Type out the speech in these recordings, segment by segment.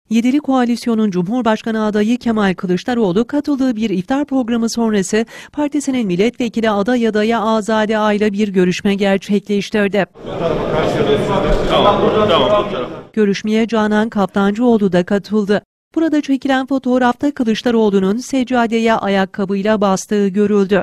Yedili Koalisyon'un Cumhurbaşkanı adayı Kemal Kılıçdaroğlu katıldığı bir iftar programı sonrası partisinin milletvekili aday adayı Azade Ağa'yla bir görüşme gerçekleştirdi. Görüşmeye Canan Kaftancıoğlu da katıldı. Burada çekilen fotoğrafta Kılıçdaroğlu'nun seccadeye ayakkabıyla bastığı görüldü.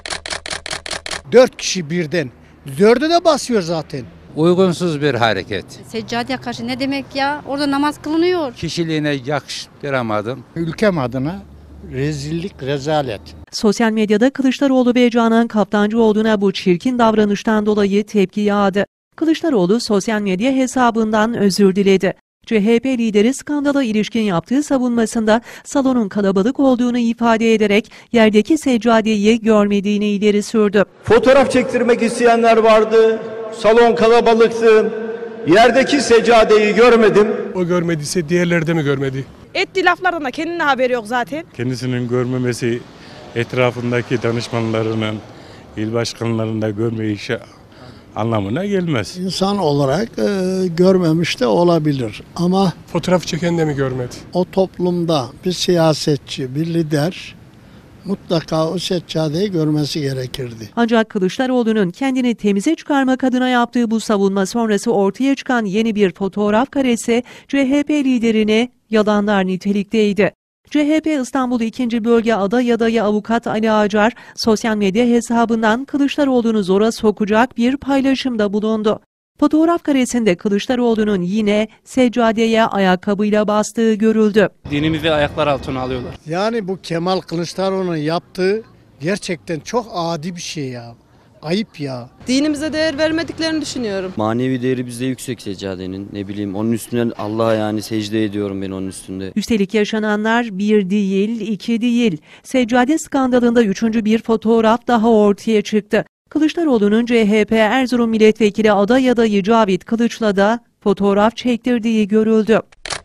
4 kişi birden. 4'ü de basıyor zaten. Uygunsuz bir hareket. Seccadeye karşı ne demek ya? Orada namaz kılınıyor. Kişiliğine yakıştıramadım. Ülkem adına rezillik, rezalet. Sosyal medyada Kılıçdaroğlu ve Canan Kaftancıoğlu'na bu çirkin davranıştan dolayı tepki yağdı. Kılıçdaroğlu sosyal medya hesabından özür diledi. CHP lideri skandala ilişkin yaptığı savunmasında salonun kalabalık olduğunu ifade ederek yerdeki seccadeyi görmediğini ileri sürdü. Fotoğraf çektirmek isteyenler vardı, salon kalabalıktı, yerdeki seccadeyi görmedim. O görmediyse diğerleri de mi görmedi? Ettiği laflardan da kendine haberi yok zaten. Kendisinin görmemesi etrafındaki danışmanlarının, il başkanlarının da görmeyişi anlamına gelmez. İnsan olarak görmemiş de olabilir ama Fotoğraf çeken de mi görmedi? o toplumda bir siyasetçi, bir lider mutlaka o seccadeyi görmesi gerekirdi. Ancak Kılıçdaroğlu'nun kendini temize çıkarmak adına yaptığı bu savunma sonrası ortaya çıkan yeni bir fotoğraf karesi CHP liderini yalanlar nitelikteydi. CHP İstanbul 2. Bölge aday adayı avukat Ali Acar sosyal medya hesabından Kılıçdaroğlu'nu zora sokacak bir paylaşımda bulundu. Fotoğraf karesinde Kılıçdaroğlu'nun yine seccadeye ayakkabıyla bastığı görüldü. Dinimizi ayaklar altına alıyorlar. Yani bu Kemal Kılıçdaroğlu'nun yaptığı gerçekten çok adi bir şey ya. Ayıp ya. Dinimize değer vermediklerini düşünüyorum. Manevi değeri bizde yüksek seccadenin. Ne bileyim onun üstünden Allah'a yani secde ediyorum ben onun üstünde. Üstelik yaşananlar bir değil, iki değil. Seccade skandalında üçüncü bir fotoğraf daha ortaya çıktı. Kılıçdaroğlu'nun CHP Erzurum Milletvekili aday adayı Cavit Kılıç'la da fotoğraf çektirdiği görüldü.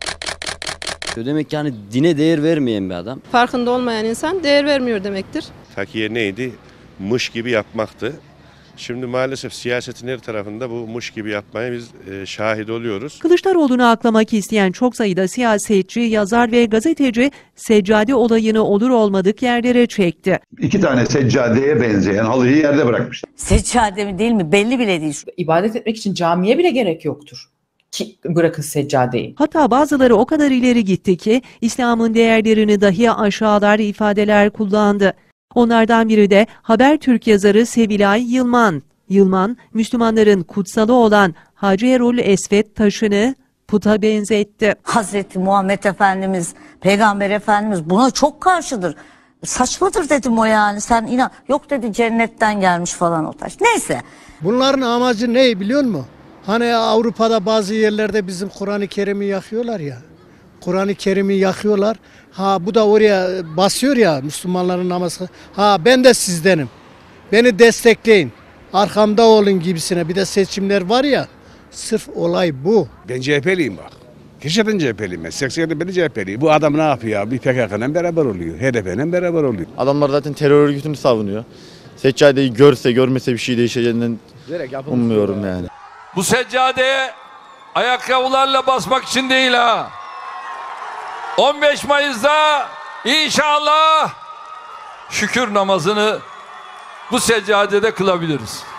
Demek yani dine değer vermeyen bir adam. Farkında olmayan insan değer vermiyor demektir. Takiye neydi? Mış gibi yapmaktı. Şimdi maalesef siyasetin her tarafında bu mış gibi yapmaya biz şahit oluyoruz. Kılıçdaroğlu'nu aklamak isteyen çok sayıda siyasetçi, yazar ve gazeteci seccade olayını olur olmadık yerlere çekti. 2 tane seccadeye benzeyen halıyı yerde bırakmışlar. Seccade mi değil mi belli bile değil. İbadet etmek için camiye bile gerek yoktur. Ki bırakın seccadeyi. Hatta bazıları o kadar ileri gitti ki İslam'ın değerlerini dahi aşağılar ifadeler kullandı. Onlardan biri de Habertürk yazarı Sevilay Yılman. Yılman, Müslümanların kutsalı olan Hacerul Esved taşını puta benzetti. Hazreti Muhammed Efendimiz, Peygamber Efendimiz buna çok karşıdır. Saçmadır dedim o yani sen inan. Yok dedi cennetten gelmiş falan o taş. Neyse. Bunların amacı ne biliyor musun? Hani Avrupa'da bazı yerlerde bizim Kur'an-ı Kerim'i yakıyorlar ya. Kur'an-ı Kerim'i yakıyorlar. Ha bu da oraya basıyor ya Müslümanların namazı. Ha ben de sizdenim. Beni destekleyin. Arkamda olun gibisine. Bir de seçimler var ya. Sırf olay bu. Ben CHP'liyim bak. Gerçekten CHP'liyim ben. 80'de beri CHP'liyim. Bu adam ne yapıyor? Bir PKK'nın beraber oluyor. HDP'nin beraber oluyor. Adamlar zaten terör örgütünü savunuyor. Seccadeyi görse görmese bir şey değişeceğinden ummuyorum yani. Bu seccadeye ayakkabılarla basmak için değil ha. 15 Mayıs'ta inşallah şükür namazını bu seccadede kılabiliriz.